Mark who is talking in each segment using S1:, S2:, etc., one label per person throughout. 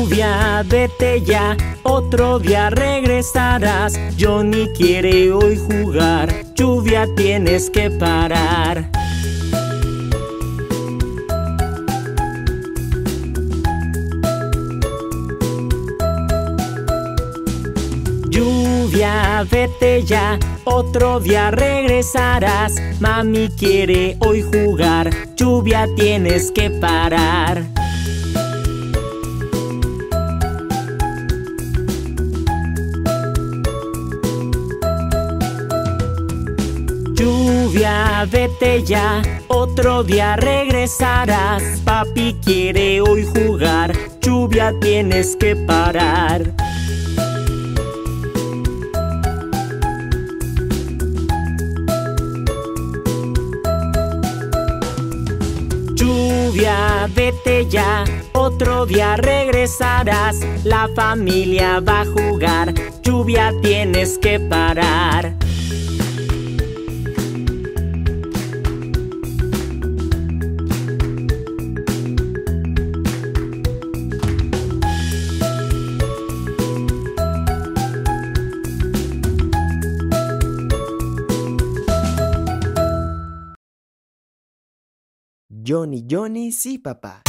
S1: Lluvia, vete ya, otro día regresarás. Johnny quiere hoy jugar, lluvia tienes que parar. Lluvia, vete ya, otro día regresarás. Mami quiere hoy jugar, lluvia tienes que parar. Lluvia, vete ya, otro día regresarás. Papi quiere hoy jugar, lluvia tienes que parar. Lluvia, vete ya, otro día regresarás. La familia va a jugar, lluvia tienes que parar.
S2: Johnny, Johnny, sí, papá.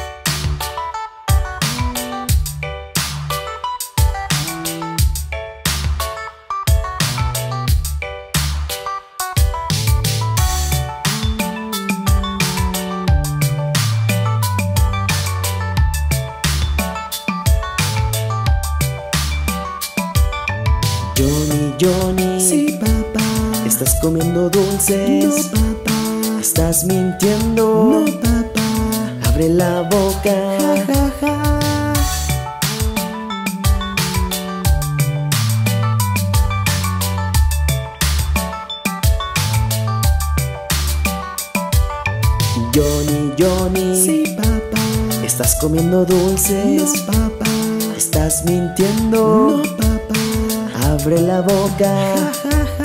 S3: Johnny, Johnny,
S2: Sí, papá.
S3: ¿estás comiendo dulces?
S2: No, papá.
S3: ¿Estás mintiendo?
S2: No, papá.
S3: Abre la boca.
S2: Ja, ja, ja.
S3: Johnny, Johnny,
S2: Sí, papá.
S3: ¿estás comiendo dulces?
S2: No, papá.
S3: ¿Estás mintiendo?
S2: No, papá.
S3: Abre la boca.
S2: Ja, ja, ja.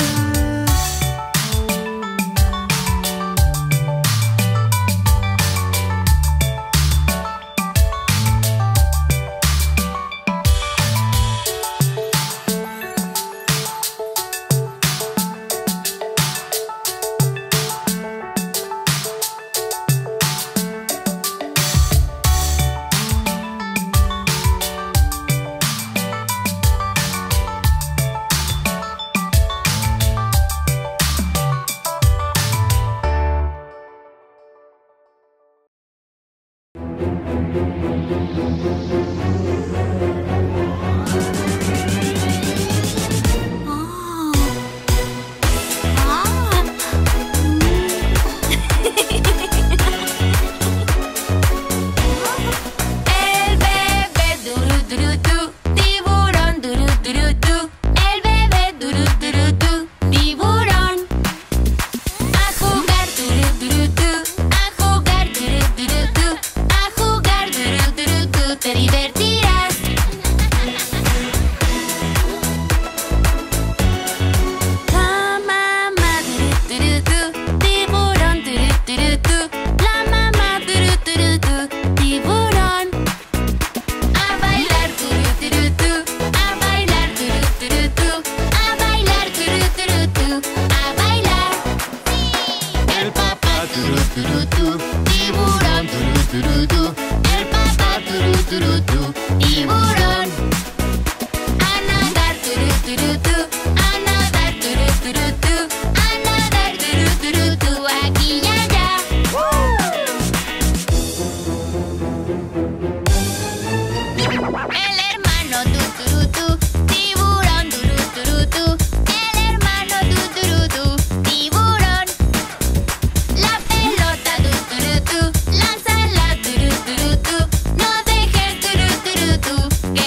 S4: Que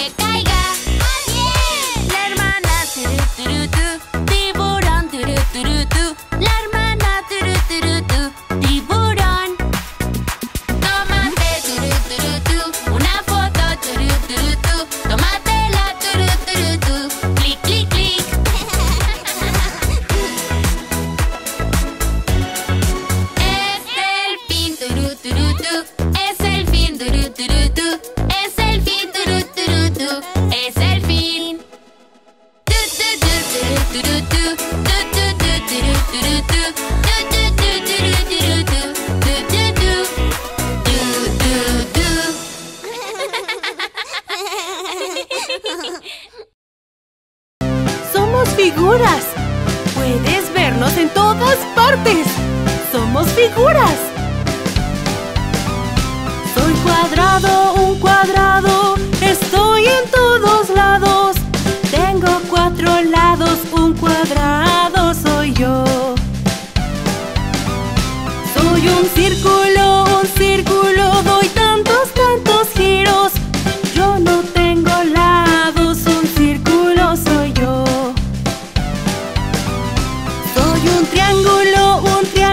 S4: figuras. Soy cuadrado, un cuadrado, estoy en todos lados. Tengo 4 lados, un cuadrado soy yo. Soy un círculo, doy tantos, tantos giros. Yo no tengo lados, un círculo soy yo. Soy un triángulo,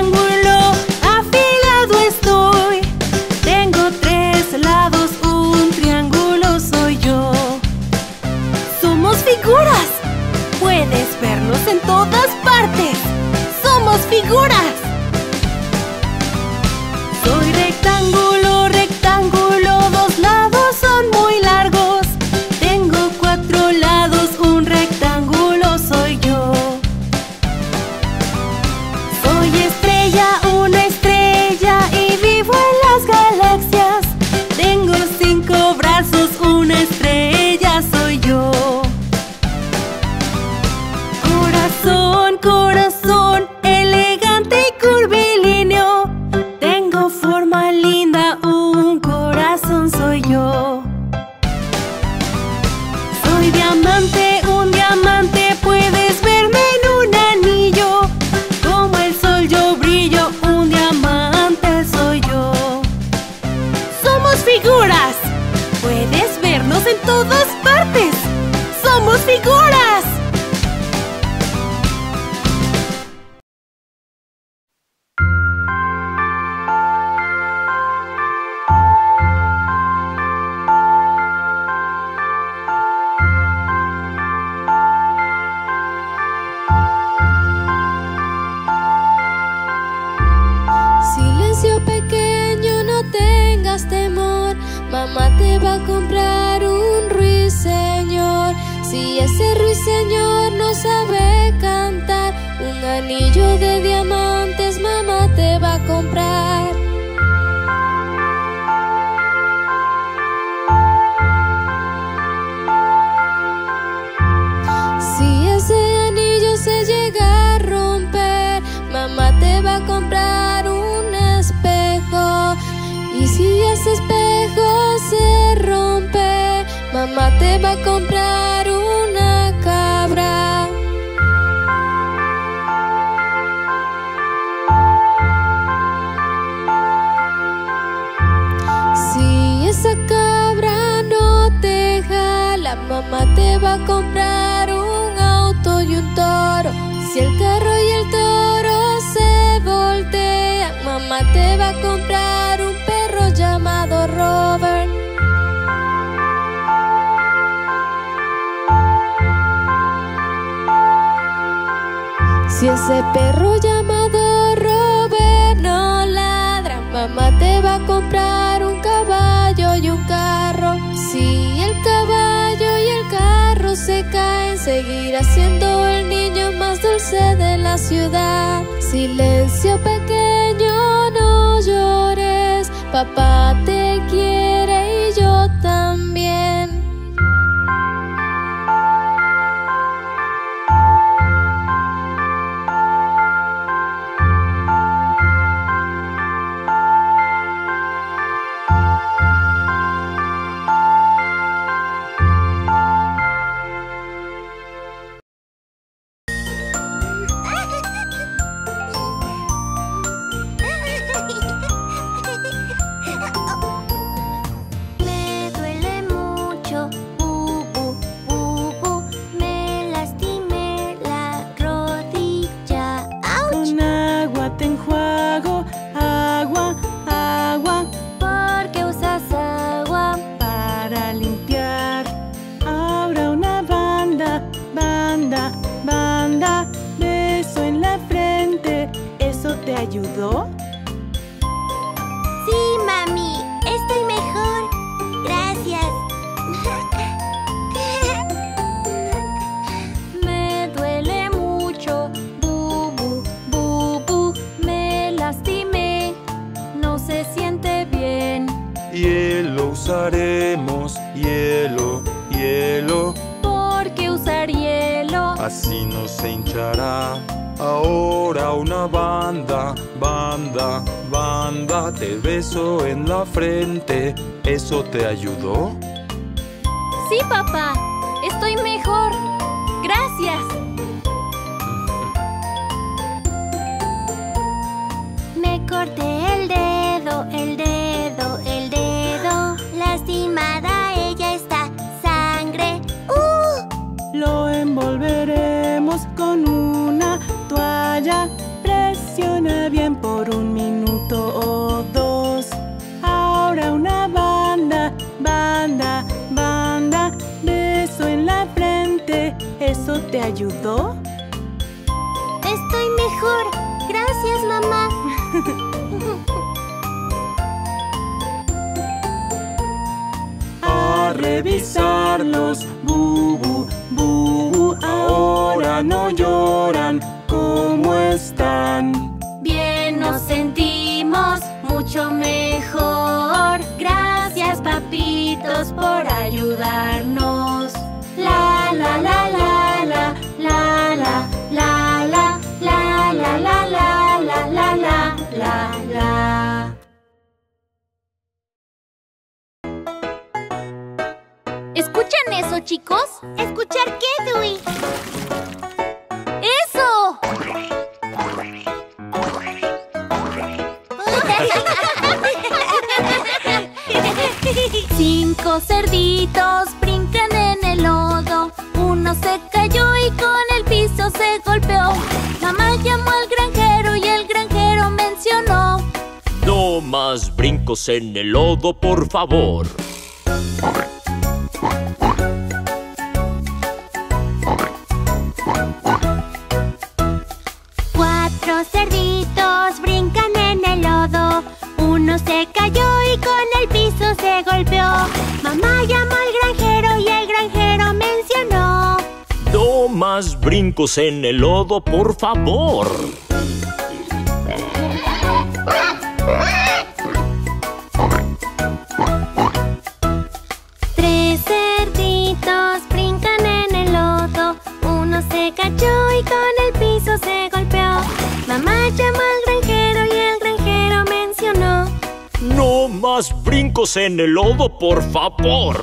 S4: afilado estoy. Tengo 3 lados, un triángulo soy yo. Somos figuras, puedes vernos en todas partes. Somos figuras. Soy rectángulo, 2 lados son muy largos. Tengo 4 lados, un rectángulo soy yo. Soy estrella, una estrella y vivo en las galaxias. Tengo 5 brazos, una estrella soy yo. Corazón, corazón, elegante y curvilíneo. Tengo forma linda, un corazón soy yo. Soy diamante, un diamante, puedes verme en un anillo. Como el sol yo brillo, un diamante soy yo. Somos figuras, puedes vernos en todas partes. Somos figuras.
S5: Silencio pequeño, no tengas temor. Mamá te va a comprar un ruiseñor. Si ese ruiseñor no sabe cantar, un anillo de diamantes mamá te va a comprar. Si ese anillo se llega a romper, mamá te va a comprar un espejo. Y si ese espejo se rompe, mamá te va a comprar una cabra. Si esa cabra no te jala, mamá te va a comprar un auto y un toro. Si el carro y el toro se voltean, mamá te va a comprar un perro llamado Robert. Si ese perro llamado Robert no ladra, mamá te va a comprar un caballo y un carro. Si el caballo y el carro se caen, seguirá siendo el niño más dulce de la ciudad. Silencio pequeño, no llores, papá te quiere y yo también.
S6: Me duele mucho, bu, bu, me lastimé la rodilla. ¡Auch!
S4: Con agua te enjuago, agua, agua,
S6: ¿Por qué usas agua?
S4: para limpiar. Ahora una banda, banda, banda, beso en la frente. ¿Eso te ayudó?
S6: Sí, mami, estoy mejor. Gracias. Me duele mucho, bu, me lastimé. No se siente bien.
S7: Hielo usaremos, hielo, hielo,
S6: ¿Por qué usar hielo?
S7: así no se hinchará. Ahora una banda, banda, banda. Te beso en la frente. ¿Eso te ayudó?
S6: Sí, papá. Estoy mejor. Gracias.
S8: Me corté el dedo, el dedo, el dedo. Lastimada ella está. Sangre.
S2: Lo envolveremos con una toalla. Presiona bien por 1 minuto o 2. Ahora una banda, banda, banda. Beso en la frente. ¿Eso te ayudó?
S8: Estoy mejor. Gracias, mamá.
S2: A revisarlos, bubu, bubu. Ahora no lloran. ¿Cómo están?
S8: Bien nos sentimos, mucho mejor. Gracias, papitos, por ayudarnos. La la la la la la la la la la la la la la la la la.
S6: ¿Escuchan eso, chicos?
S8: ¿Escuchar qué, Dewey?
S6: ¡Eso! 5 cerditos brincan en el lodo. Uno se cayó y con el piso se golpeó. Mamá llamó al granjero y el granjero mencionó:
S1: No más brincos en el lodo, por favor.
S8: Cuatro cerditos brincan en el lodo. Uno se cayó y con el piso se golpeó. Mamá llamó al granjero y el granjero mencionó:
S1: No más brincos en el lodo, por favor.
S8: Tres cerditos brincan en el lodo. Uno se cayó y con el piso se golpeó. Mamá llamó al granjero y el granjero mencionó:
S1: No más brincos en el lodo, por favor.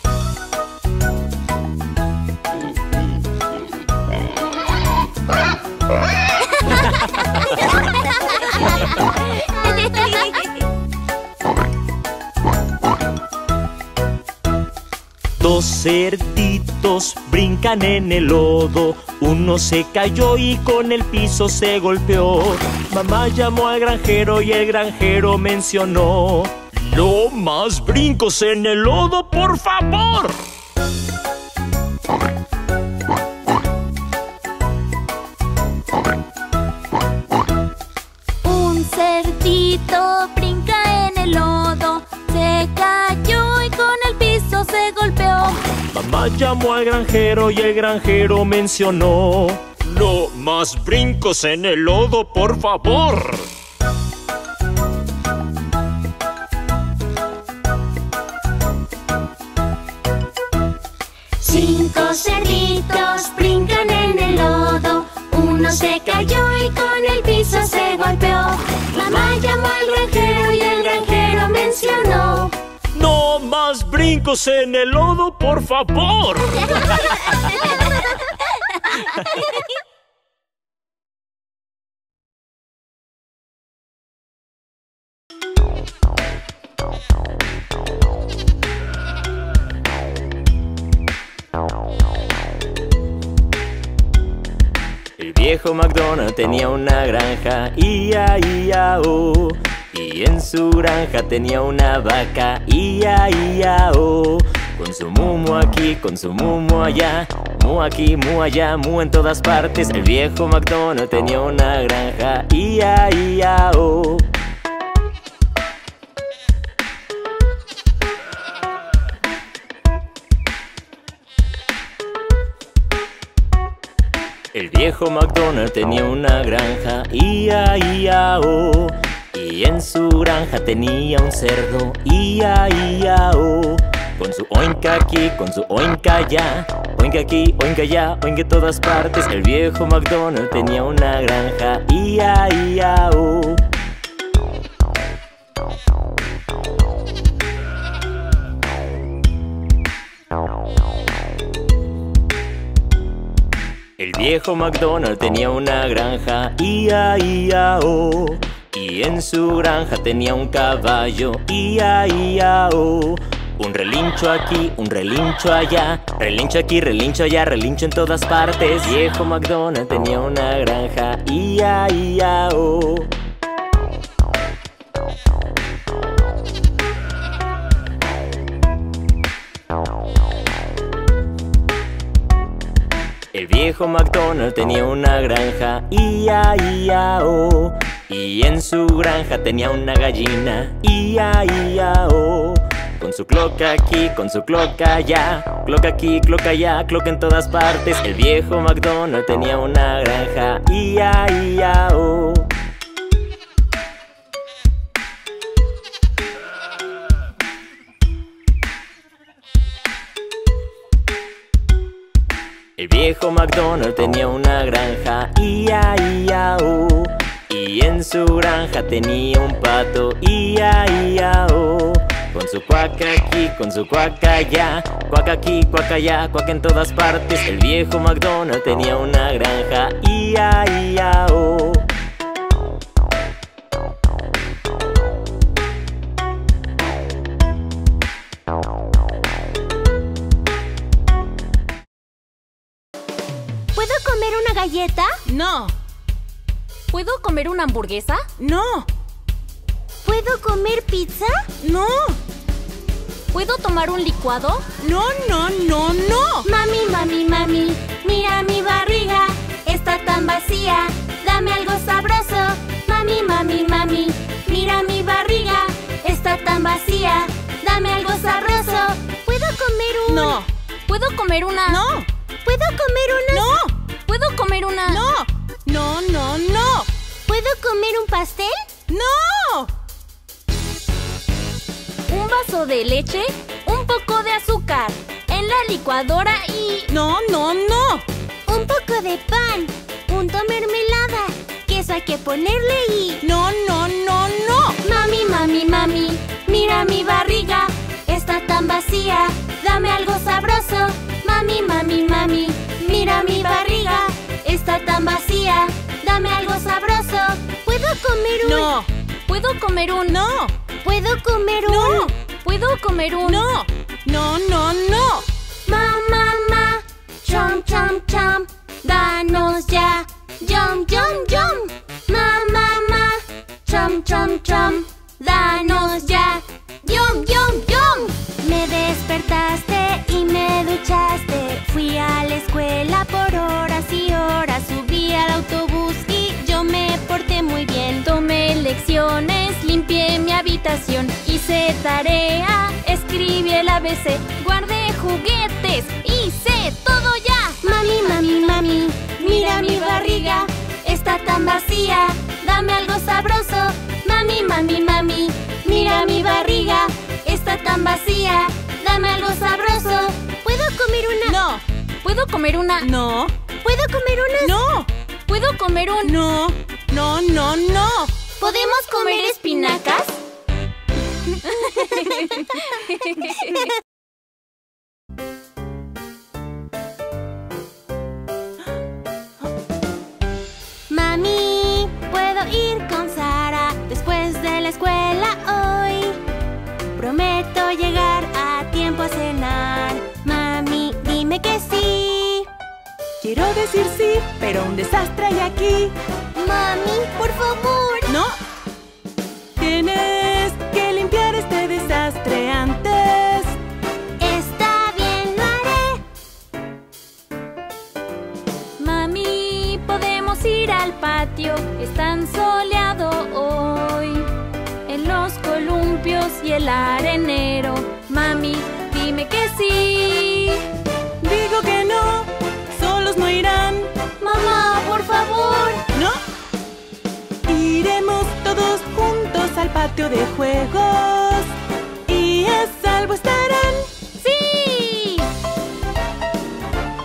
S1: Dos cerditos brincan en el lodo. Uno se cayó y con el piso se golpeó. Mamá llamó al granjero y el granjero mencionó: No más brincos en el lodo, por favor.
S8: Un cerdito brinca en el lodo. Se cayó y con el piso se golpeó.
S1: Mamá llamó al granjero y el granjero mencionó: No más brincos en el lodo, por favor.
S8: Cinco cerditos brincan en el lodo. Uno se cayó y con el piso se golpeó. Mamá llamó al granjero y el granjero mencionó:
S1: No más brincos en el lodo, por favor. El viejo MacDonald tenía una granja, ia-ia-o. Y en su granja tenía una vaca, ia-ia-o. Con su mumu aquí, con su mumu allá, mu aquí, mu allá, mu en todas partes. El viejo MacDonald tenía una granja, ia-ia-o. El viejo MacDonald tenía una granja, ia-ia-o. Y en su granja tenía un cerdo, ia-ia-o. Con su oinka aquí, con su oinka allá, oinque aquí, oinque allá, oinque en todas partes. El viejo McDonald tenía una granja, ia-ia-o. El viejo McDonald tenía una granja, ia-ia-o. Y en su granja tenía un caballo, ia-ia-o. Un relincho aquí, un relincho allá, relincho aquí, relincho allá, relincho en todas partes. Viejo McDonald tenía una granja, ia-ia-o. El viejo McDonald tenía una granja, ia-ia-o. Y en su granja tenía una gallina, ia-ia-o. Con su cloca aquí, con su cloca allá, cloca aquí, cloca allá, cloca en todas partes. El viejo McDonald tenía una granja, ia-ia-o. El viejo McDonald tenía una granja, ia-ia-o. Y en su granja tenía un pato, ia-ia-o. Con su cuaca aquí, con su cuaca allá, cuaca aquí, cuaca allá, cuaca en todas partes. El viejo McDonald tenía una granja, ia-ia-o.
S8: ¿Puedo comer una galleta?
S6: No. ¿Puedo comer una hamburguesa?
S2: No.
S8: ¿Puedo comer pizza?
S2: No.
S6: ¿Puedo tomar un licuado?
S2: No, no, no, no.
S8: Mami, mami, mami, mira mi barriga, está tan vacía, dame algo sabroso. Mami, mami, mami, mira mi barriga, está tan vacía, dame algo sabroso. ¿Puedo comer un...?
S6: No. ¿Puedo comer una...?
S2: No.
S8: ¿Puedo comer una...?
S2: No.
S6: ¿Puedo comer una...?
S2: No. No, no, no.
S8: ¿Puedo comer un pastel?
S2: No.
S6: Un vaso de leche, un poco de azúcar en la licuadora y...
S2: No, no, no.
S8: Un poco de pan, punto mermelada, queso hay que ponerle y...
S2: No, no, no, no.
S8: Mami, mami, mami, mira mi barriga, está tan vacía, dame algo sabroso. Mami, mami, mami, mira mi barriga, está tan vacía, dame algo sabroso. ¿Puedo comer un...?
S2: No.
S6: ¿Puedo comer un...?
S2: No.
S8: ¿Puedo comer un...?
S2: No.
S6: ¿Puedo comer un...?
S2: No. No, no, no.
S8: Mamá, chom, chom, chom, danos ya, yum, yum, yum. Mamá, chom, chom, chom, danos ya, yum, yum, yum. Me despertaste y me duchaste, fui a la escuela por horas y horas, subí al autobús y yo me porté muy bien.
S6: Tomé lecciones, limpié mi habitación, hice tarea, escribí el ABC, guardé juguetes, hice todo ya.
S8: Mami, mami, mami, mira mi barriga, está tan vacía, dame algo sabroso. Mami, mami, mami, mira mi barriga, está tan vacía, dame algo sabroso. ¿Puedo comer una...?
S2: No.
S6: ¿Puedo comer una...?
S2: No.
S8: ¿Puedo comer una...?
S2: No.
S6: ¿Puedo comer un...?
S2: No. No, no, no.
S6: ¿Podemos comer espinacas?
S8: Mami, ¿puedo ir con Sara después de la escuela hoy? Prometo llegar a tiempo a cenar. Mami, dime que sí.
S2: Quiero decir sí, pero un desastre hay aquí.
S8: Mami, por favor.
S2: No. Tienes que limpiar este desastre antes.
S8: Está bien, lo haré.
S6: Mami, podemos ir al patio, es tan soleado hoy. En los columpios y el arenero. Mami, dime que sí.
S2: Digo que no, solos no irán.
S8: Mamá, por favor.
S2: No. Iremos todos juntos al patio de juegos y a salvo estarán.
S6: ¡Sí!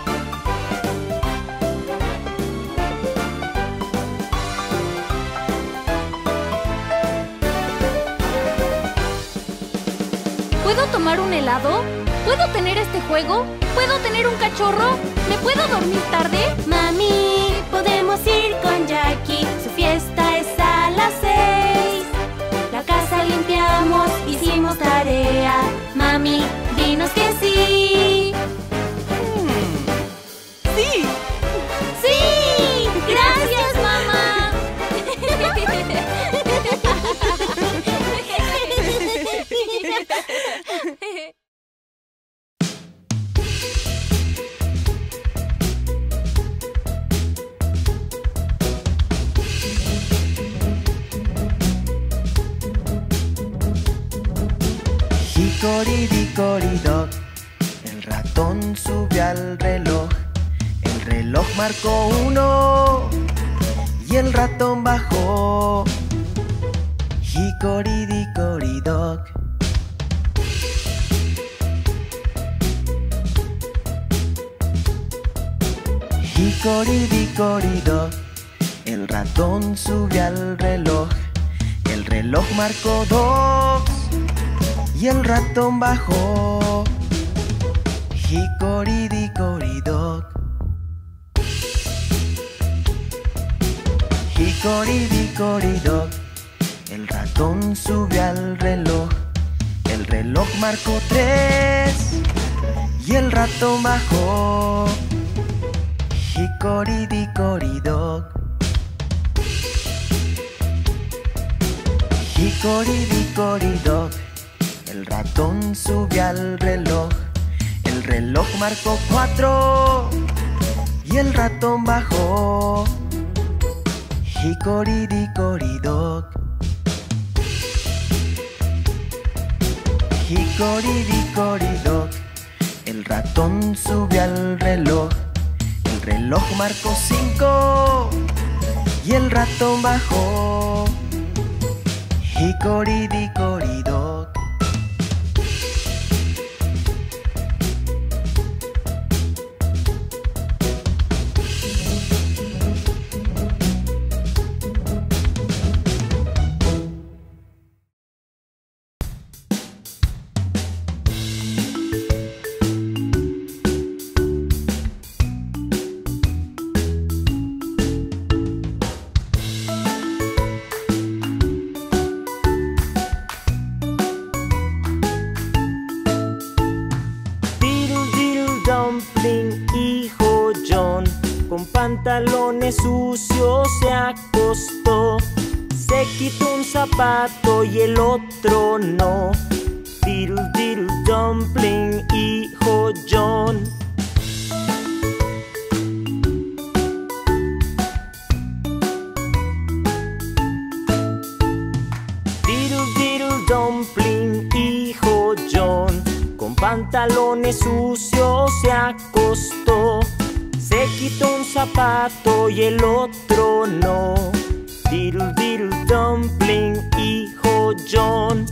S6: ¿Puedo tomar un helado? ¿Puedo tener este juego? ¿Puedo tener un cachorro? ¿Me puedo dormir tarde?
S8: Mami, podemos ir con Jackie. Su fiesta es a las 6. La casa limpiamos, hicimos tarea. Mami, dinos que sí.
S2: ¡Sí!
S8: ¡Sí! ¡Gracias, mamá!
S3: Hicoridicoridoc, el ratón subió al reloj. El reloj marcó 1 y el ratón bajó. Hicoridicoridoc. Hicoridicoridoc, el ratón subió al reloj. El reloj marcó 2 y el ratón bajó. Hicoridicoridoc. Hicoridicoridoc, el ratón subió al reloj. El reloj marcó 3 y el ratón bajó. Hicoridicoridoc. Hicoridicoridoc, el ratón subió al reloj. El reloj marcó 4 y el ratón bajó. Hicoridicoridoc. Hicoridicoridoc, el ratón subió al reloj. El reloj marcó 5 y el ratón bajó. Hicoridicoridoc.
S1: Pantalones sucios se acostó. Se quitó un zapato y el otro no. Diddle diddle dumpling, hijo John. Diddle diddle dumpling, hijo John. Con pantalones sucios se acostó. Se quitó un zapato y el otro no. Diddle diddle dumpling, hijo John.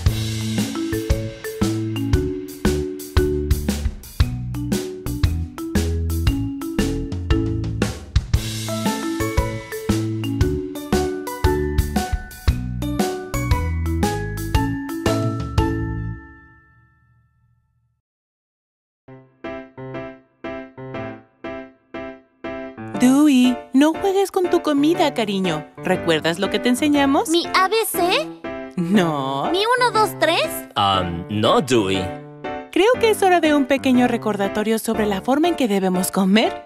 S2: Dewey, no juegues con tu comida, cariño. ¿Recuerdas lo que te enseñamos?
S8: ¿Mi ABC?
S2: No.
S8: ¿Mi 1, 2, 3?
S1: No, Dewey.
S2: Creo que es hora de un pequeño recordatorio sobre la forma en que debemos comer.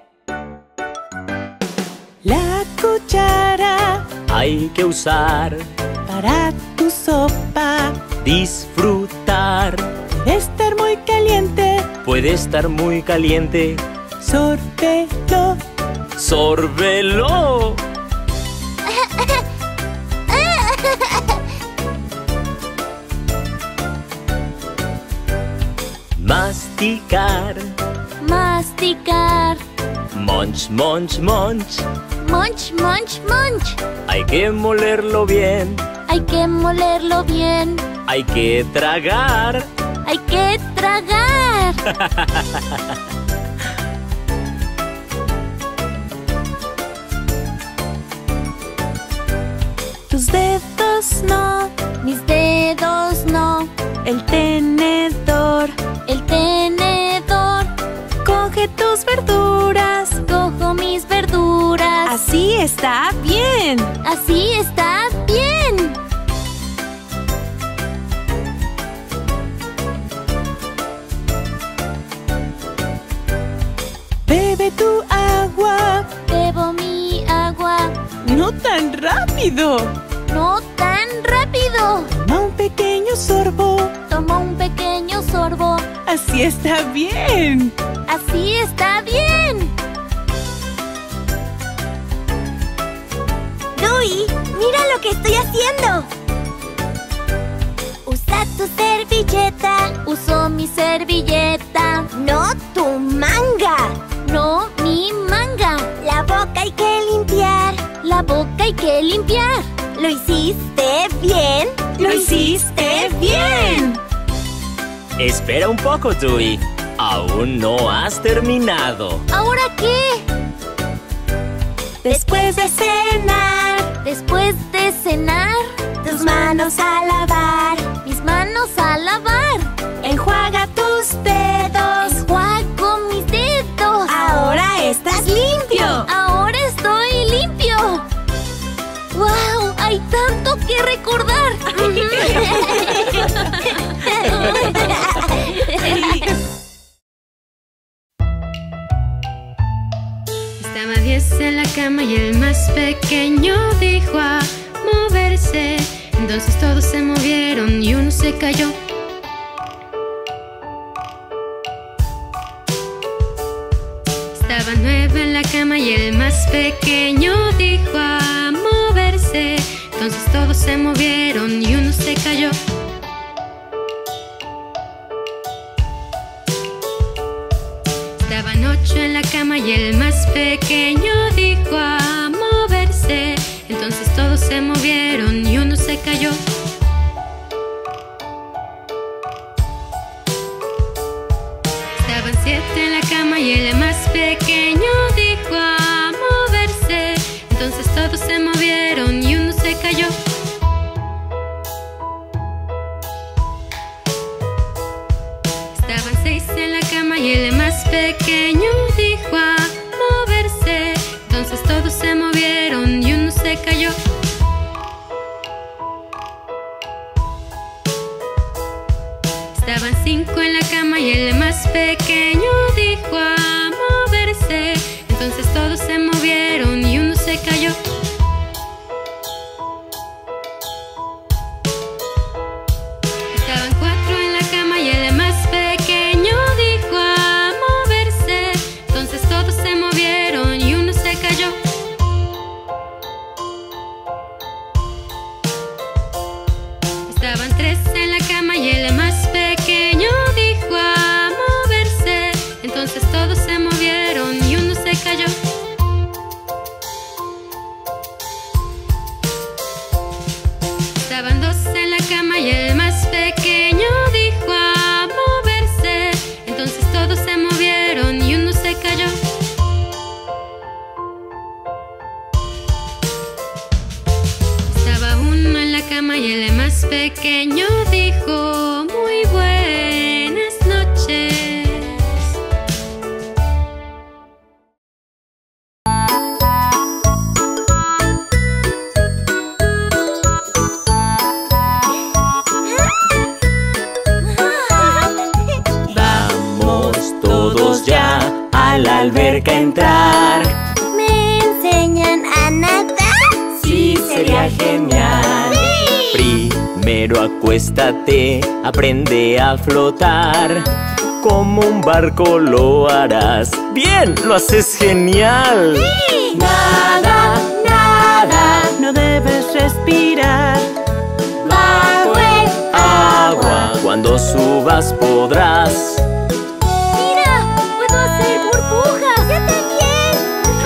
S2: La cuchara
S1: Hay que usar,
S2: para tu sopa.
S1: disfrutar.
S2: Puede estar muy caliente.
S1: Puede estar muy caliente.
S2: Sórbelo.
S1: ¡Sórbelo! Masticar.
S8: Masticar.
S1: Munch, munch, munch.
S8: Munch, munch, munch.
S1: Hay que molerlo bien.
S8: Hay que molerlo bien.
S1: Hay que tragar.
S8: Hay que tragar.
S2: Tus dedos no.
S8: Mis dedos no.
S2: El tenedor tus verduras.
S6: Cojo mis verduras.
S2: Así está bien.
S6: Así está bien.
S2: Bebe tu agua.
S6: Bebo mi agua.
S2: No tan rápido.
S6: No tan rápido.
S2: Toma un pequeño sorbo.
S6: Tomo un pequeño sorbo.
S2: Así está bien.
S6: Así está bien.
S8: Dewey, mira lo que estoy haciendo. Usa tu servilleta.
S6: Uso mi servilleta.
S8: No tu manga.
S6: No mi manga.
S8: La boca hay que limpiar.
S6: La boca hay que limpiar.
S8: ¿Lo hiciste bien?
S2: ¡Lo hiciste bien!
S1: Espera un poco, Dewey. Aún no has terminado.
S6: ¿Ahora qué?
S8: Después de cenar,
S6: Después de cenar,
S8: tus manos a lavar.
S6: mis manos a lavar.
S8: Enjuaga tus dedos.
S6: Enjuago mis dedos.
S8: Ahora estás limpio.
S6: Ahora estoy limpio. ¡Wow! Hay tanto que recordar.
S4: Estaba 10 en la cama y el más pequeño dijo a moverse. Entonces todos se movieron y uno se cayó. Estaba 9 en la cama y el más pequeño dijo a moverse. Entonces todos se movieron y uno se cayó. Estaban 8 en la cama y el más pequeño dijo a moverse. Entonces todos se movieron y uno se cayó. Estaban 7 en la cama y el más pequeño dijo a moverse. Entonces todos se movieron y uno se cayó. Estaban 6 en la cama y el más pequeño dijo a moverse. Entonces todos se movieron y uno se cayó. Estaban 5 en la cama y el más pequeño dijo a moverse. Entonces todos se movieron y uno se cayó. Estaban 4 en la cama y el más pequeño dijo a moverse. Entonces todos se movieron y uno se cayó. Estaban 3 en la cama y el más pequeño dijo a moverse. Entonces todos se movieron y uno se cayó. Estaban 2 en la cama y el más pequeño dijo a moverse. Entonces todos se movieron y uno se cayó. Estaba 1 en la cama y el más pequeño dijo muy buenas noches.
S1: Vamos todos ya a la alberca a entrar.
S8: ¿Me enseñan a nadar?
S1: Sí, sería genial. Primero acuéstate, aprende a flotar. Como un barco lo harás. ¡Bien! ¡Lo haces genial!
S2: Nada, nada, no debes respirar.
S8: Bajo el
S1: Agua, cuando subas podrás.
S6: ¡Mira! ¡Puedo hacer burbujas!
S8: ¡Yo también!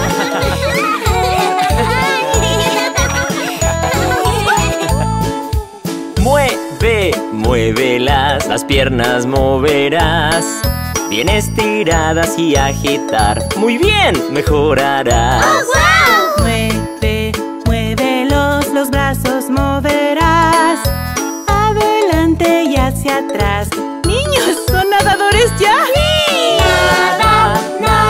S1: Muévelas, las piernas moverás. Bien estiradas y agitar. ¡Muy bien! Mejorarás.
S2: Muévelos, los brazos moverás. Adelante y hacia atrás. ¡Niños, son nadadores ya!
S8: Nada, nada.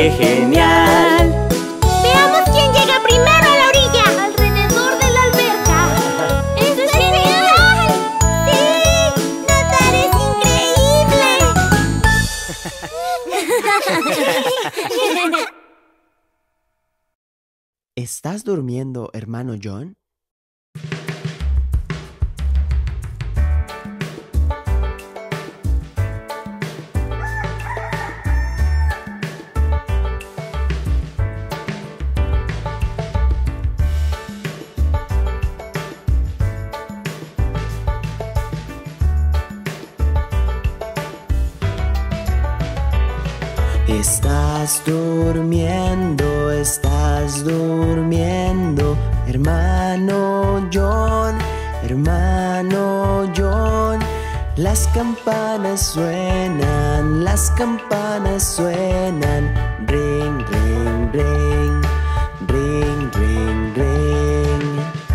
S1: ¡Qué genial!
S8: Veamos quién llega primero a la orilla. Alrededor de la alberca. ¡Eso es genial! ¡Sí! ¡Nadar es increíble!
S3: ¿Estás durmiendo, hermano John? Estás durmiendo, hermano John, hermano John. Las campanas suenan, ring, ring, ring, ring, ring, ring.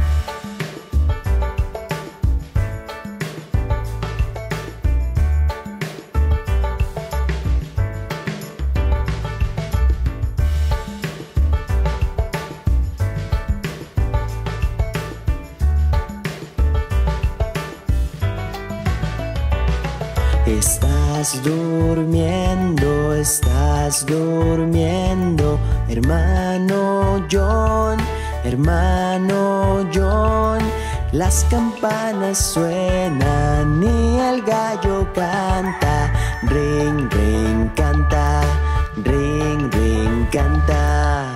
S3: Estás durmiendo, hermano John, hermano John. Las campanas suenan y el gallo canta, ring, ring, canta, ring, ring, canta.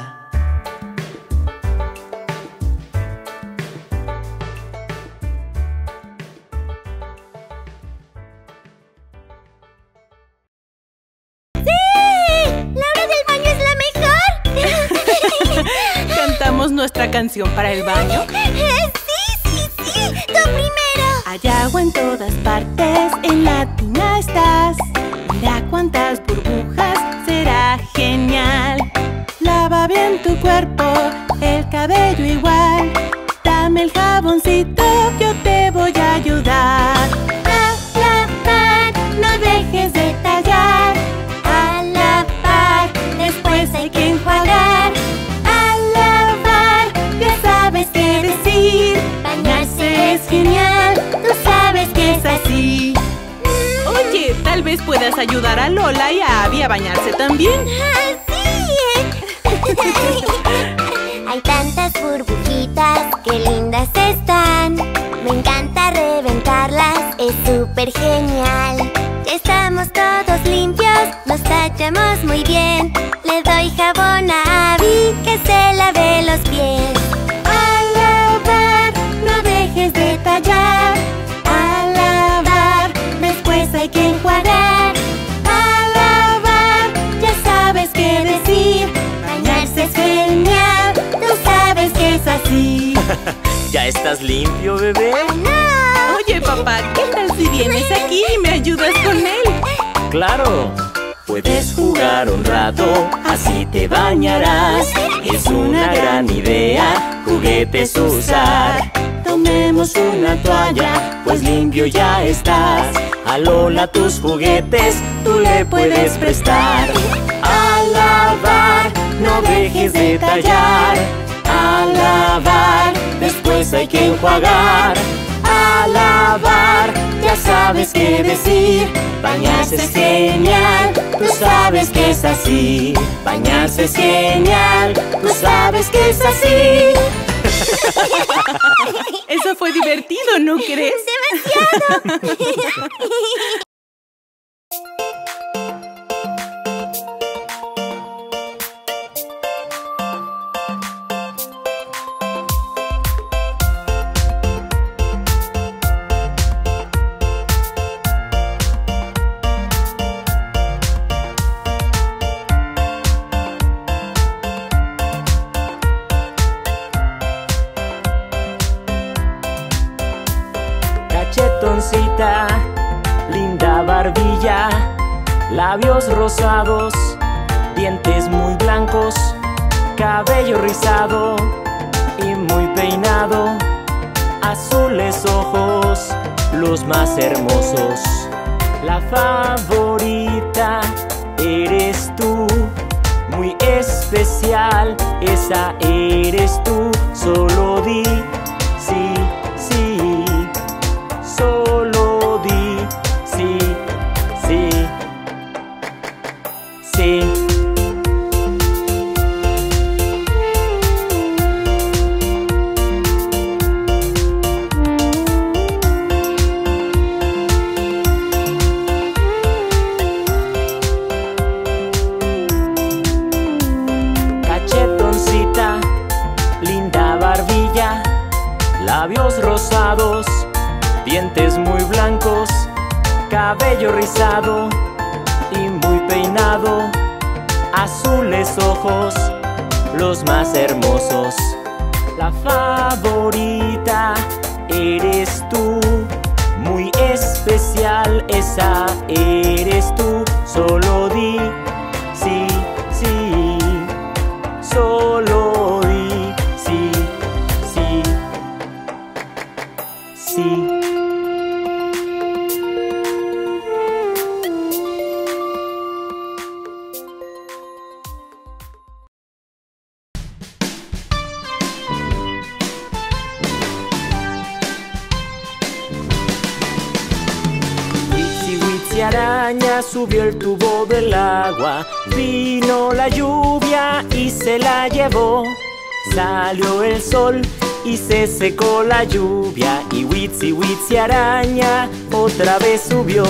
S2: Nuestra canción para el baño.
S8: ¡Sí! ¡Tú primero!
S2: Hay agua en todas partes, en la tina estás. Mira cuántas burbujas, será genial. Lava bien tu cuerpo, el cabello igual. Dame el jaboncito, yo te voy a ayudar.
S8: A lavar, no dejes de tallar. A lavar, después hay que enjuagar. Bañarse es genial, tú sabes que es así.
S2: Oye, tal vez puedas ayudar a Lola y a Abby a bañarse también.
S8: ¡Sí! Hay tantas burbujitas, qué lindas están. Me encanta reventarlas, es súper genial. Ya estamos todos limpios, nos tachamos muy bien. Le doy jabón a Abby, que se lave los pies. De tallar, a lavar, después hay que enjuagar. A lavar, ya sabes qué decir. Bañarse es genial, tú sabes que es así.
S1: ¿Ya estás limpio, bebé?
S8: ¡No!
S2: Oye, papá, ¿qué tal si vienes aquí y me ayudas con él?
S1: ¡Claro! Puedes jugar un rato, así te bañarás. Es una gran idea, juguetes usar. Tomemos una toalla, pues limpio ya estás. A Lola tus juguetes tú le puedes prestar. A lavar, no dejes de tallar. A lavar, después hay que enjuagar. A lavar, ya sabes qué decir. Bañarse es genial, tú sabes que es así. Bañarse es genial, tú sabes que es así.
S2: Eso fue divertido, ¿no crees?
S8: ¡Demasiado!
S1: Cachetoncita, linda barbilla, labios rosados, dientes muy blancos, cabello rizado y muy peinado, azules ojos, los más hermosos. La favorita eres tú, muy especial, esa eres tú. Solo di sí, sí. Solo di sí, sí, sí. Cachetoncita, linda barbilla, labios rosados, dientes muy blancos, cabello rizado y muy peinado, azules ojos, los más hermosos. La favorita eres tú, muy especial, esa eres tú. Solo di sí, sí. Solo di sí, sí, sí. Witsi, Witsi araña subió el tubo del agua, vino la lluvia y se la llevó. Salió el sol y se secó la lluvia, y Witsi, Witsi araña otra vez subió.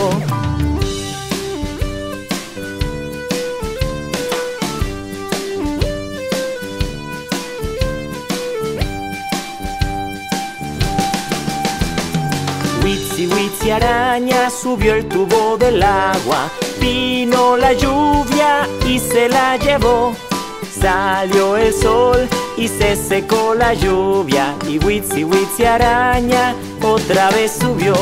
S1: Witsi, Witsi araña subió el tubo del agua, vino la lluvia y se la llevó. Salió el sol y se secó la lluvia, y Witsi, Witsi araña otra vez subió.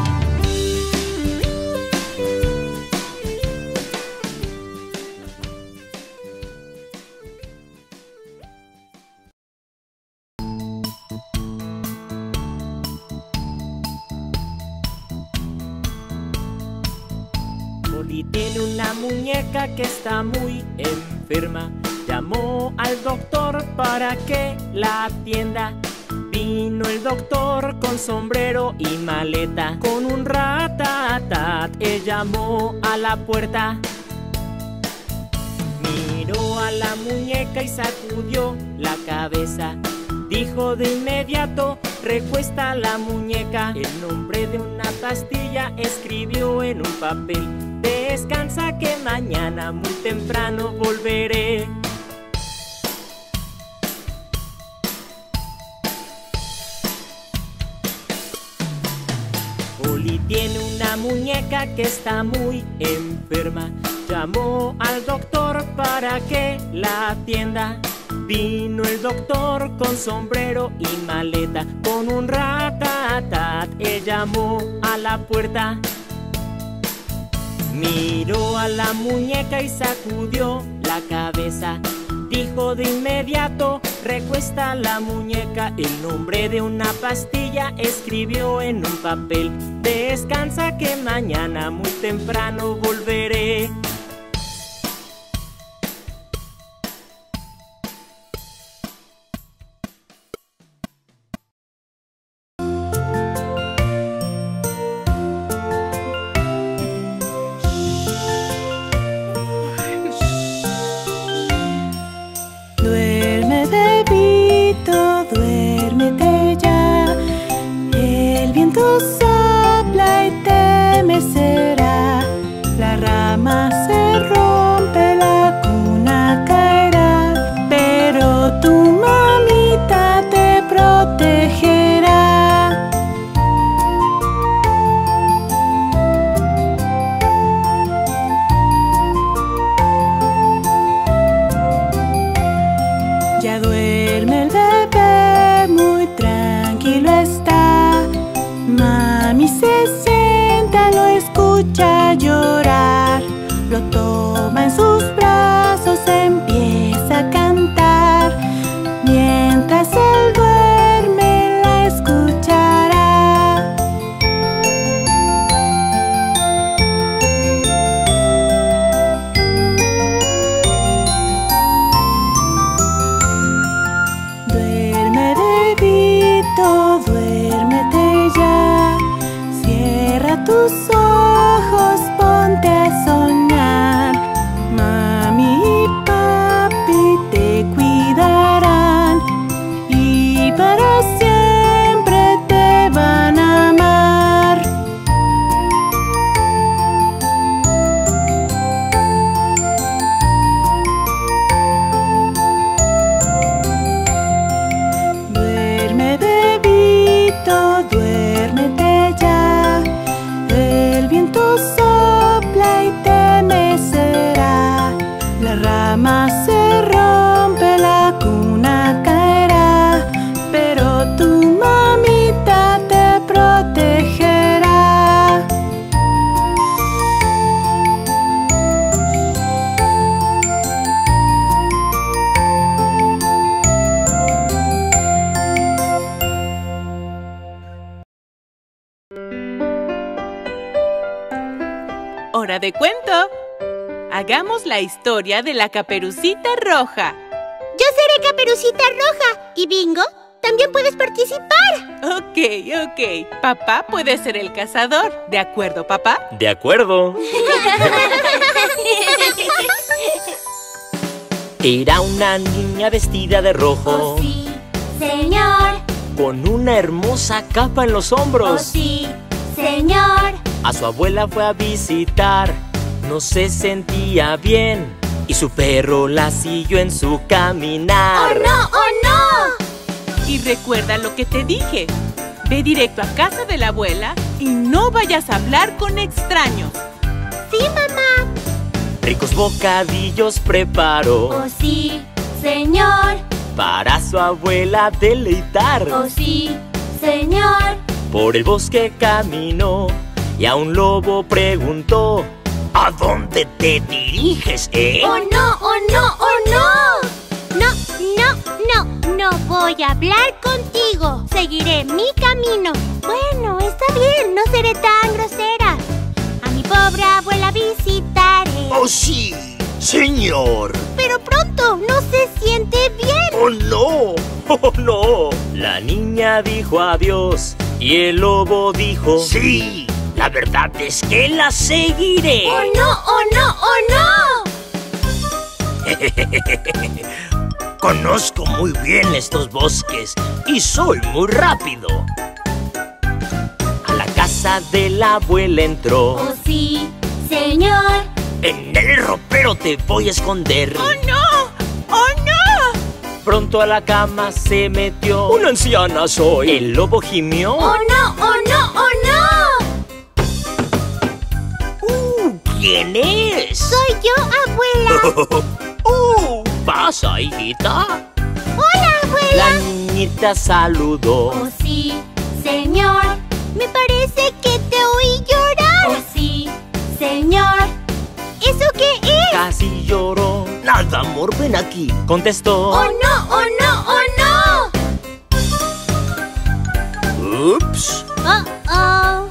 S1: Oli tiene una muñeca que está muy enferma. Llamó al doctor para que la atienda. Vino el doctor con sombrero y maleta. Con un ratatat él llamó a la puerta. Miró a la muñeca y sacudió la cabeza. Dijo de inmediato: recuesta la muñeca. El nombre de una pastilla escribió en un papel. Descansa que mañana muy temprano volveré. Oli tiene una muñeca que está muy enferma. Llamó al doctor para que la atienda. Vino el doctor con sombrero y maleta. Con un ratatat él llamó a la puerta. Miró a la muñeca y sacudió la cabeza. Dijo de inmediato: recuesta la muñeca. El nombre de una pastilla escribió en un papel. Descansa que mañana muy temprano volveré.
S2: Duérmete, Vito, duérmete ya. El viento sopla y te mecerá. Las ramas tus ojos, ponte a soñar. Mami y papi te cuidarán y para siempre te van a amar. Duerme, bebito, duérmete ya. El viento sopla y te mecerá. La rama se rompe, la cuna caerá, pero tu mamita te protegerá. ¡Hora de cuento! Hagamos la historia de la Caperucita Roja.
S8: Yo seré Caperucita Roja. Y Bingo, también puedes participar.
S2: Ok. Papá puede ser el cazador. ¿De acuerdo, papá?
S1: De acuerdo. Era una niña vestida de rojo,
S8: Oh, sí, señor.
S1: con una hermosa capa en los
S8: Oh,
S1: hombros.
S8: sí, señor.
S1: A su abuela fue a visitar, no se sentía bien, y su perro la siguió en su caminar.
S8: ¡Oh, no! ¡Oh, no!
S2: Y recuerda lo que te dije. Ve directo a casa de la abuela y no vayas a hablar con extraños.
S8: Sí, mamá.
S1: Ricos bocadillos preparó
S8: Oh, sí, señor.
S1: para su abuela deleitar.
S8: Oh, sí, señor.
S1: Por el bosque caminó y a un lobo preguntó: ¿a dónde te diriges,
S8: ¡Oh, no! ¡Oh, no! ¡Oh, no! No voy a hablar contigo. Seguiré mi camino. Bueno, está bien, no seré tan grosera. A mi pobre abuela visitaré.
S9: ¡Oh, sí, señor!
S8: Pero pronto, no se siente bien.
S9: ¡Oh, no!
S1: ¡Oh, no! La niña dijo adiós y el lobo dijo:
S9: Sí, la verdad es que la seguiré.
S8: ¡Oh, no! ¡Oh, no! ¡Oh, no!
S9: Conozco muy bien estos bosques y soy muy rápido.
S1: A la casa de la abuela entró.
S8: Oh, sí, señor.
S9: En el ropero te voy a esconder.
S2: ¡Oh, no! ¡Oh, no!
S1: Pronto a la cama se metió. ¡Una anciana soy! El lobo gimió.
S8: ¡Oh, no! ¡Oh, no! ¡Oh, no!
S9: ¿Quién es?
S8: Soy yo, abuela.
S1: ¿Pasa, hijita?
S8: Hola, abuela.
S1: La niñita saludó.
S8: Oh, sí, señor. Me parece que te oí llorar. Oh, sí, señor. ¿Eso qué es?
S1: Casi lloró.
S9: Nada, amor, ven aquí.
S1: Contestó.
S8: ¡Oh, no! ¡Oh, no! ¡Oh, no!
S9: Ups.
S8: Oh.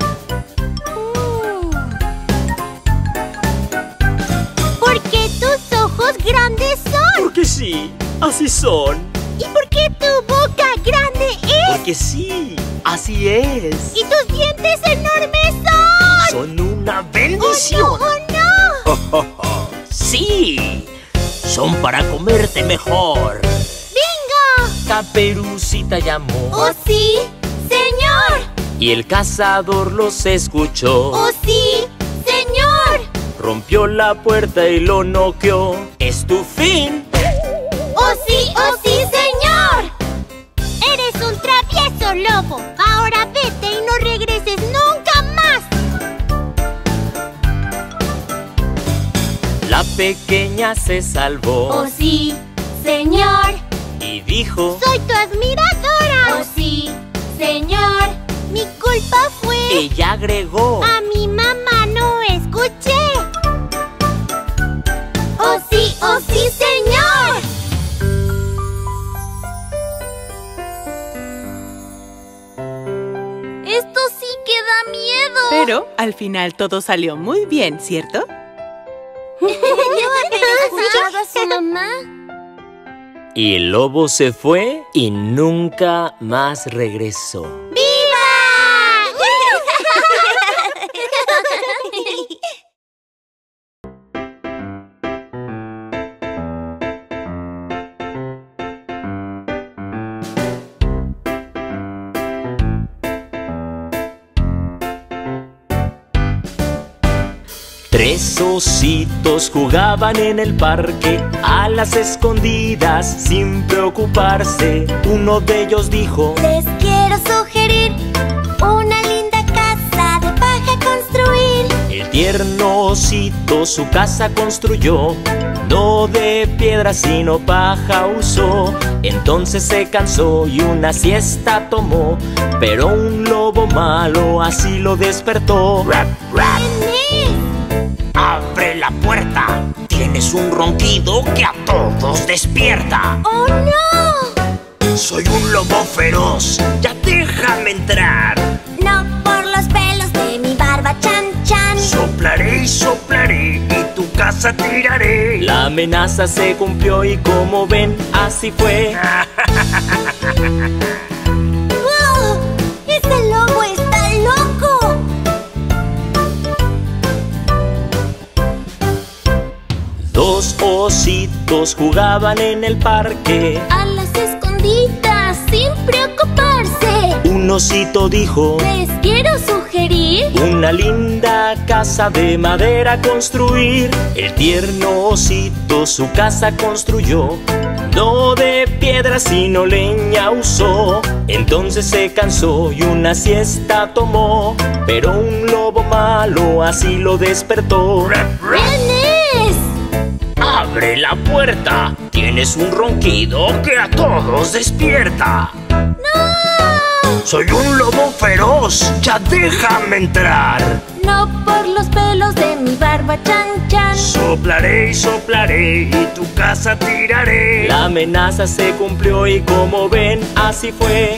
S8: ¿Por qué tus ojos grandes son?
S1: Porque sí, así son.
S8: ¿Y por qué tu boca grande es?
S1: Porque sí, así es.
S8: ¿Y tus dientes enormes son?
S9: Son una
S8: ¡Oh,
S9: bendición.
S8: no! ¡Oh, no!
S9: Sí, son para comerte mejor.
S8: ¡Bingo!
S1: Caperucita llamó.
S8: ¡Oh, sí, señor!
S1: Y el cazador los escuchó.
S8: ¡Oh, sí, señor!
S1: Rompió la puerta y lo noqueó. Es tu fin.
S8: ¡Oh, sí, señor! Eres un travieso lobo. Ahora vete y no regreses nunca más.
S1: La pequeña se salvó.
S8: ¡Oh, sí, señor!
S1: Y dijo:
S8: ¡Soy tu admiradora! ¡Oh, sí, señor! Mi culpa fue...
S1: Ella agregó:
S8: A mi mamá no escuché. ¡Oh, sí, señor!
S6: Esto sí que da miedo.
S2: Pero al final todo salió muy bien, ¿cierto?
S8: ¿Escuchado a su mamá?
S1: Y el lobo se fue y nunca más regresó.
S8: ¡Viva!
S1: 3 ositos jugaban en el parque a las escondidas sin preocuparse. Uno de ellos dijo:
S8: les quiero sugerir una linda casa de paja construir.
S1: El tierno osito su casa construyó, no de piedra sino paja usó. Entonces se cansó y una siesta tomó, pero un lobo malo así lo despertó.
S9: Rap, rap.
S8: ¡Ven!
S9: Abre la puerta, tienes un ronquido que a todos despierta.
S8: ¡Oh, no!
S9: Soy un lobo feroz, ya déjame entrar.
S8: No por los pelos de mi barba, chan, chan.
S9: Soplaré y soplaré y tu casa tiraré.
S1: La amenaza se cumplió y como ven, así fue.
S8: ¡Wow! ¡Ese lobo está loco!
S1: Dos ositos jugaban en el parque.
S6: A las escondidas sin preocuparse.
S1: Un osito dijo:
S6: Les quiero sugerir
S1: una linda casa de madera construir. El tierno osito su casa construyó, no de piedra sino leña usó. Entonces se cansó y una siesta tomó, pero un lobo malo así lo despertó.
S6: ¿Quién es?
S9: Abre la puerta, tienes un ronquido que a todos despierta.
S6: ¡No!
S9: Soy un lobo feroz, ya déjame entrar.
S6: No por los pelos de mi barba, chan, chan.
S9: Soplaré y soplaré y tu casa tiraré.
S1: La amenaza se cumplió y como ven, así fue.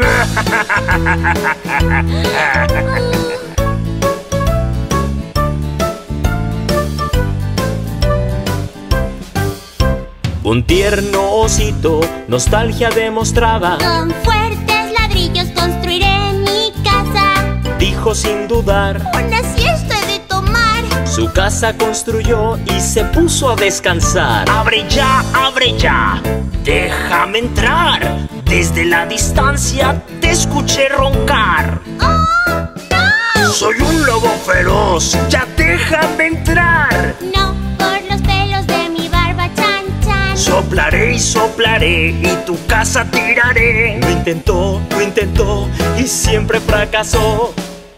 S1: Un tierno osito nostalgia demostraba.
S8: Con fuertes ladrillos construiré mi casa.
S1: Dijo sin dudar.
S8: Una siesta he de tomar.
S1: Su casa construyó y se puso a descansar.
S9: Abre ya, déjame entrar. Desde la distancia te escuché roncar.
S8: ¡Oh, no!
S9: Soy un lobo feroz, ya déjame entrar.
S8: No por los pelos de mi barba, chan, chan.
S9: Soplaré y soplaré y tu casa tiraré.
S1: Lo intentó y siempre fracasó.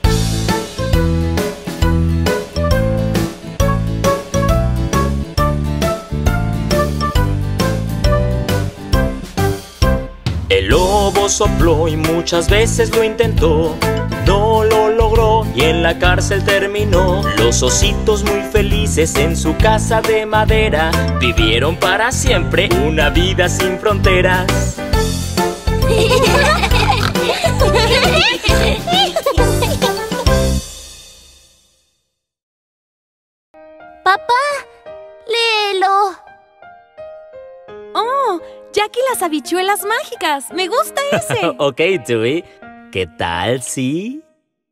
S1: El lobo sopló y muchas veces lo intentó. No lo logró y en la cárcel terminó. Los ositos muy felices en su casa de madera vivieron para siempre una vida sin fronteras.
S8: Papá, léelo.
S4: ¡Oh! Jack y las habichuelas mágicas. ¡Me gusta ese!
S1: Ok, Dewey, ¿qué tal si?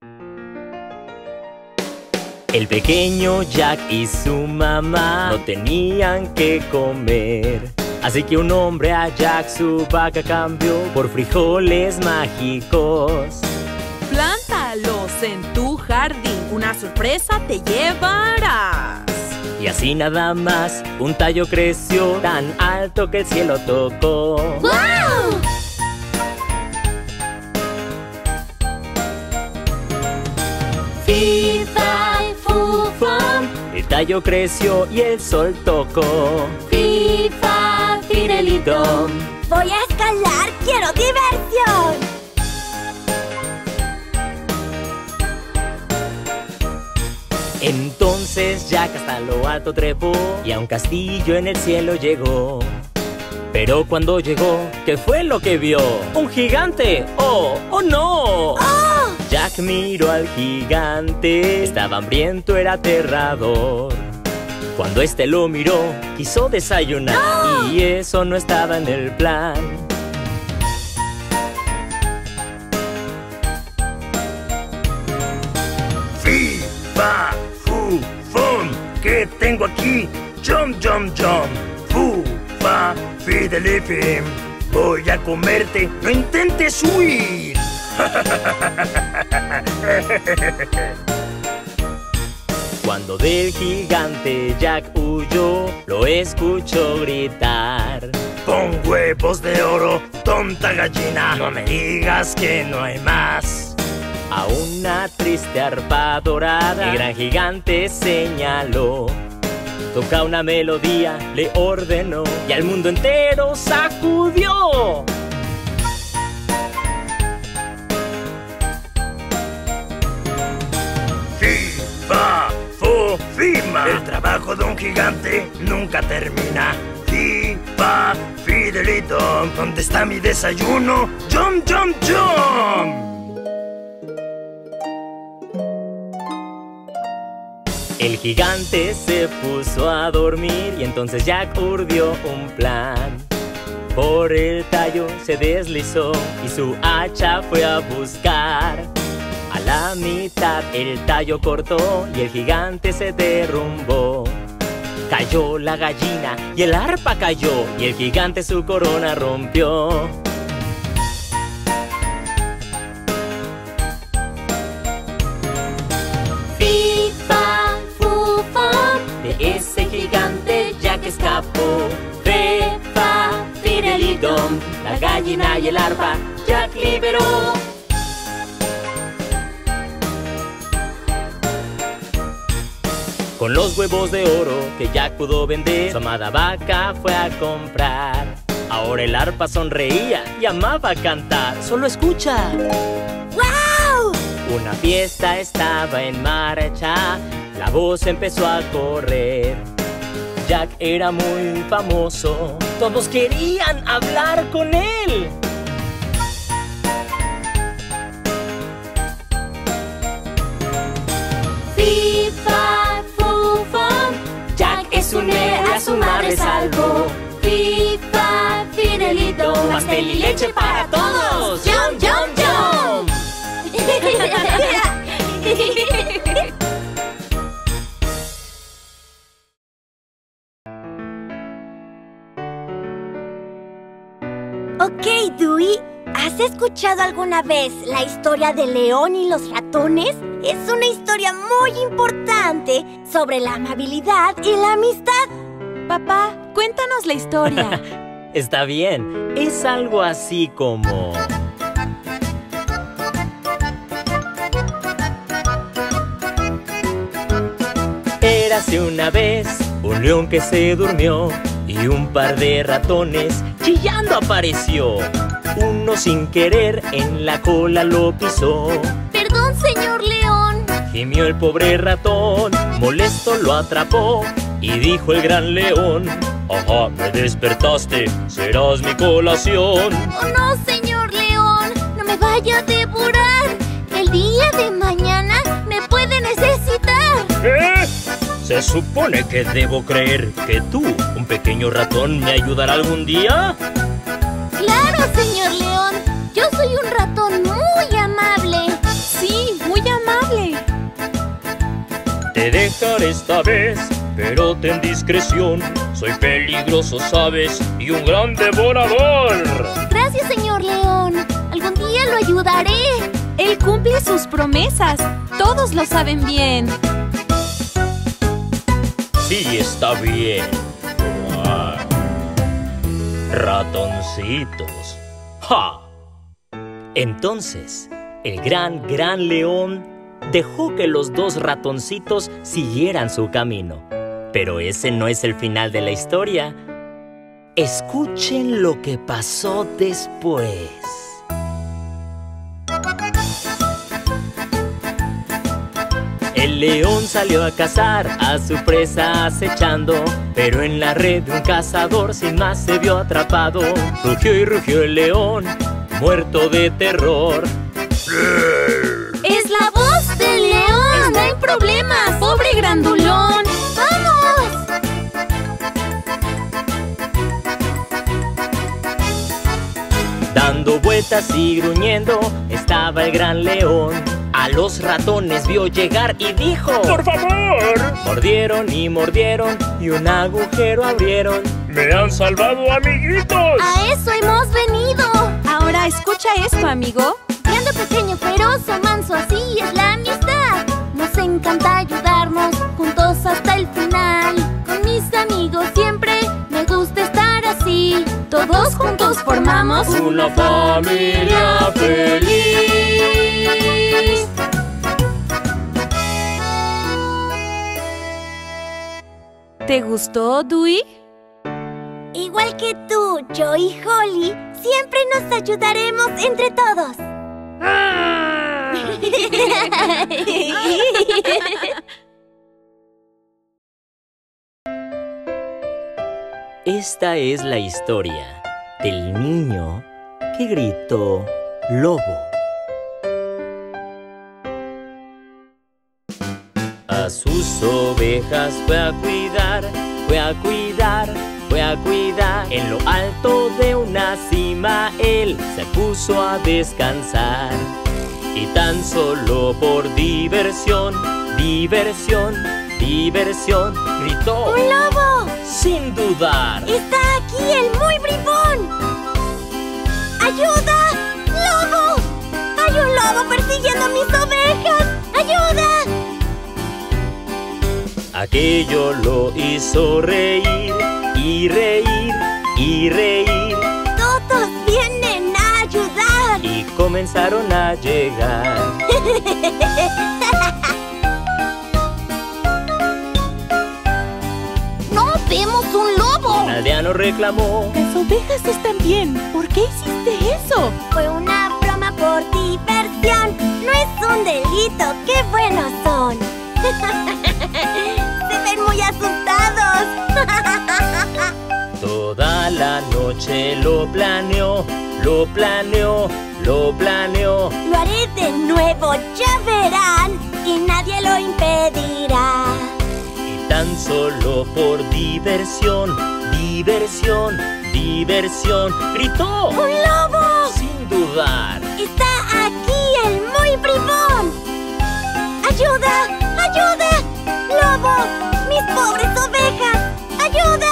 S1: El pequeño Jack y su mamá no tenían que comer. Así que un hombre a Jack su vaca cambió por frijoles mágicos.
S2: Plántalos en tu jardín, una sorpresa te llevarás.
S1: Y así nada más, un tallo creció tan alto que el cielo tocó.
S8: ¡Wow!
S6: Fi, fi, fu, fam.
S1: El tallo creció y el sol tocó.
S6: Fi, fa, fidelito.
S8: Voy a escalar, quiero diversión.
S1: Entonces Jack hasta lo alto trepó y a un castillo en el cielo llegó. Pero cuando llegó, ¿qué fue lo que vio? ¡Un gigante! ¡Oh, oh no!
S8: ¡Oh!
S1: Jack miró al gigante, estaba hambriento, era aterrador. Cuando este lo miró, quiso desayunar y eso no estaba en el plan.
S9: Fi, fa, fu, fum. ¿Qué tengo aquí? Jump, jump, jump. Fu, fa, fidelifim. Voy a comerte, no intentes huir.
S1: Cuando del gigante Jack huyó, lo escuchó gritar:
S9: Pon huevos de oro, tonta gallina, no me digas que no hay más.
S1: A una triste arpa dorada, el gran gigante señaló. Toca una melodía, le ordenó, y al mundo entero sacudió.
S9: Fi, fa, fo, fima. El trabajo de un gigante nunca termina. Fi, fa, Fidelito. ¿Dónde está mi desayuno? ¡Jump, jump, jump!
S1: El gigante se puso a dormir y entonces Jack urdió un plan. Por el tallo se deslizó y su hacha fue a buscar. A la mitad el tallo cortó y el gigante se derrumbó. Cayó la gallina y el arpa cayó y el gigante su corona rompió. Ese gigante Jack escapó. Fe, fa, Fidelidom, la gallina y el arpa Jack liberó. Con los huevos de oro que Jack pudo vender, su amada vaca fue a comprar. Ahora el arpa sonreía y amaba cantar. ¡Solo escucha!
S8: ¡Wow!
S1: Una fiesta estaba en marcha. La voz empezó a correr. Jack era muy famoso. Todos querían hablar con él.
S8: Fi, fa, fu, fum.
S1: Jack es un héroe, a su madre salvó.
S8: Fi, fa, Fidelito.
S1: Pastel y leche para todos.
S8: ¡Jump, jump, jump! Ok, Dewey, ¿has escuchado alguna vez la historia del león y los ratones? Es una historia muy importante sobre la amabilidad y la amistad.
S2: Papá, cuéntanos la historia.
S1: Está bien, es algo así como... Érase una vez un león que se durmió y un par de ratones chillando apareció. Uno sin querer en la cola lo pisó.
S8: Perdón, señor león.
S1: Gimió el pobre ratón, molesto lo atrapó y dijo el gran león: ajá, me despertaste, serás mi colación.
S8: Oh no, señor león, no me vaya a devorar. El día de mañana me puede necesitar.
S1: ¿Se supone que debo creer que tú, un pequeño ratón, me ayudará algún día?
S8: Claro, señor león. Yo soy un ratón muy amable.
S2: Sí, muy amable.
S1: Te dejaré esta vez, pero ten discreción. Soy peligroso, sabes, y un gran devorador.
S8: Gracias, señor león. Algún día lo ayudaré.
S2: Él cumple sus promesas. Todos lo saben bien.
S1: Sí, está bien. Ratoncitos. ¡Ja! Entonces, el gran león dejó que los dos ratoncitos siguieran su camino. Pero ese no es el final de la historia. Escuchen lo que pasó después. El león salió a cazar, a su presa acechando, pero en la red de un cazador sin más se vio atrapado. Rugió y rugió el león, muerto de terror.
S8: ¡Es la voz del león! ¡No hay problemas!
S2: ¡Pobre grandulón!
S8: ¡Vamos!
S1: Dando vueltas y gruñendo estaba el gran león. A los ratones vio llegar y dijo: ¡por favor! Mordieron y mordieron y un agujero abrieron. ¡Me han salvado, amiguitos!
S8: ¡A eso hemos venido!
S2: Ahora escucha esto, amigo.
S8: Grande, pequeño, feroz o manso, así es la amistad. Nos encanta ayudarnos,
S6: Somos
S1: una familia feliz.
S4: ¿Te gustó, Dewey?
S8: Igual que tú, yo y Holly, siempre nos ayudaremos entre todos.
S1: Esta es la historia del niño que gritó lobo. A sus ovejas fue a cuidar, fue a cuidar, fue a cuidar. En lo alto de una cima él se puso a descansar. Y tan solo por diversión, diversión, diversión, gritó
S8: ¡Un lobo!
S1: sin dudar.
S8: ¡Está aquí el muy bribón! ¡Ayuda! ¡Lobo! ¡Hay un lobo persiguiendo a mis ovejas! ¡Ayuda!
S1: Aquello lo hizo reír y reír y reír.
S8: ¡Todos vienen a ayudar!
S1: Y comenzaron a llegar.
S8: ¡No vemos un lobo!
S1: Un aldeano reclamó.
S2: Las ovejas están bien. ¿Por qué hiciste eso?
S8: Fue una broma por diversión. No es un delito. ¡Qué buenos son! Se ven muy asustados.
S1: Toda la noche lo planeó, lo planeó, lo planeó.
S8: Lo haré de nuevo, ya verán, y nadie lo impedirá.
S1: Y tan solo por diversión, diversión, diversión, gritó
S8: ¡Un lobo!
S1: sin dudar.
S8: ¡Está aquí el muy bribón! ¡Ayuda! ¡Ayuda! ¡Lobo! ¡Mis pobres ovejas! ¡Ayuda!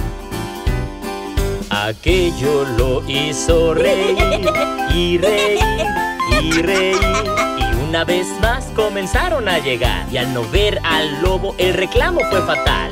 S1: Aquello lo hizo reír y reír y reír. Y una vez más comenzaron a llegar. Y al no ver al lobo el reclamo fue fatal.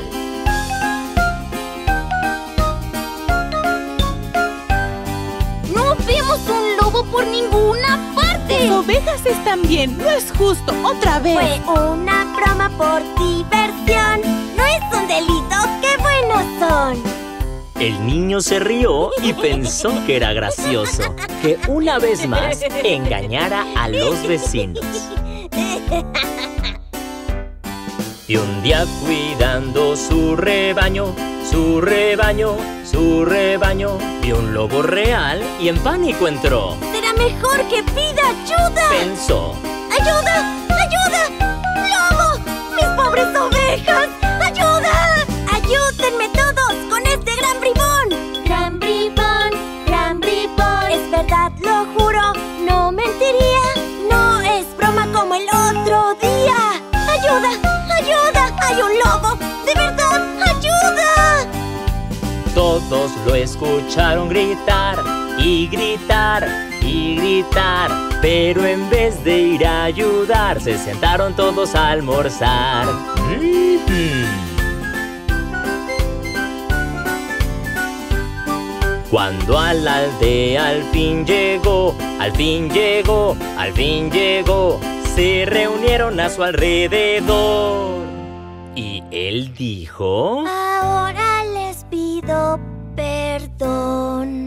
S8: ¡No vemos un lobo por ninguna parte!
S2: Las ovejas están bien. No es justo. Otra vez.
S8: Fue una broma por diversión. No es un delito. ¡Qué buenos son!
S1: El niño se rió y pensó que era gracioso que una vez más engañara a los vecinos. Y un día cuidando su rebaño, su rebaño, su rebaño, vio un lobo real y en pánico entró.
S8: ¡Será mejor que pida ayuda!
S1: Pensó.
S8: ¡Ayuda! ¡Ayuda! ¡Lobo! ¡Mis pobres ovejas! ¡Ayuda! ¡Ayúdenme todos con este gran bribón! ¡Gran bribón! ¡Gran bribón! Es verdad, lo juro, no mentiría. No es broma como el otro día. ¡Ayuda! ¡Ayuda! ¡Hay un lobo! ¡De verdad! ¡Ayuda!
S1: Todos lo escucharon gritar y gritar y gritar. Pero en vez de ir a ayudar, se sentaron todos a almorzar. Cuando a la aldea al fin llegó, al fin llegó, al fin llegó, se reunieron a su alrededor. Y él dijo:
S8: Ahora les pido perdón.